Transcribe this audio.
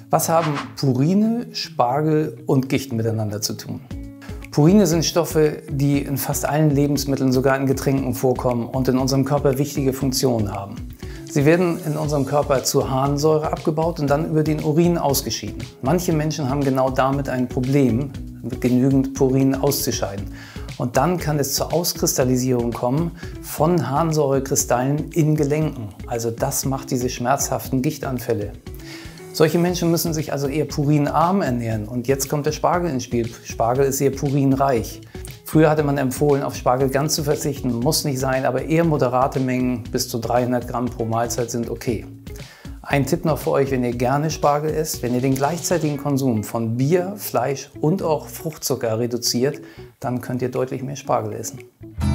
Was haben Purine, Spargel und Gicht miteinander zu tun? Purine sind Stoffe, die in fast allen Lebensmitteln, sogar in Getränken vorkommen und in unserem Körper wichtige Funktionen haben. Sie werden in unserem Körper zur Harnsäure abgebaut und dann über den Urin ausgeschieden. Manche Menschen haben genau damit ein Problem, mit genügend Purin auszuscheiden. Und dann kann es zur Auskristallisierung kommen von Harnsäurekristallen in Gelenken. Also das macht diese schmerzhaften Gichtanfälle. Solche Menschen müssen sich also eher purinarm ernähren. Und jetzt kommt der Spargel ins Spiel. Spargel ist sehr purinreich. Früher hatte man empfohlen, auf Spargel ganz zu verzichten. Muss nicht sein, aber eher moderate Mengen bis zu 300 Gramm pro Mahlzeit sind okay. Ein Tipp noch für euch, wenn ihr gerne Spargel esst: Wenn ihr den gleichzeitigen Konsum von Bier, Fleisch und auch Fruchtzucker reduziert, dann könnt ihr deutlich mehr Spargel essen.